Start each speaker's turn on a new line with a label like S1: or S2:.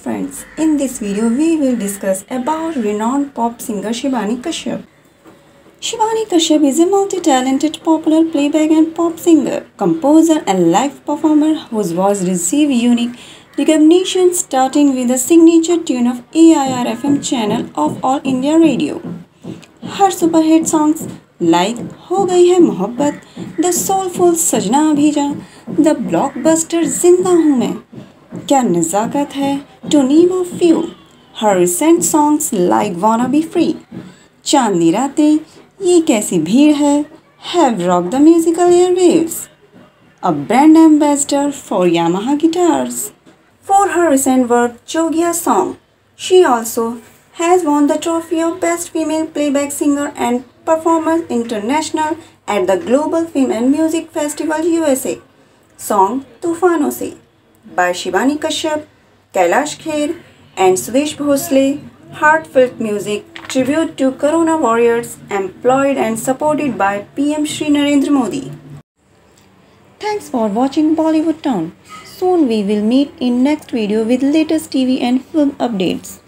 S1: friends, in this video we will discuss about renowned pop singer Shivani Kashyap. Shivani Kashyap is a multi-talented popular playback and pop singer, composer and live performer whose voice received unique recognition starting with the signature tune of AIR FM channel of All India Radio. Her superhit songs like हो गई है मोहब्बत, The Soulful सजना अभीजा, The Blockbuster जिंदा हूँ मैं, क्या नज़ाकत है, To name a few. Her recent songs like Wanna Be Free, चांदनी रातें, ये कैसी भीड़ है, have rocked the musical airwaves. A brand ambassador for Yamaha guitars. For her recent work Jogia song, she also has won the trophy of Best Female Playback Singer and Performer International at the Global Film and Music Festival USA. Song तूफानों से by Shivani Kashyap, Kailash Kher and Sudesh Bhosle. Heartfelt music tribute to Corona warriors employed and supported by PM Shri Narendra Modi. Thanks for watching Bollywood Town. Soon we will meet in next video with latest TV and film updates.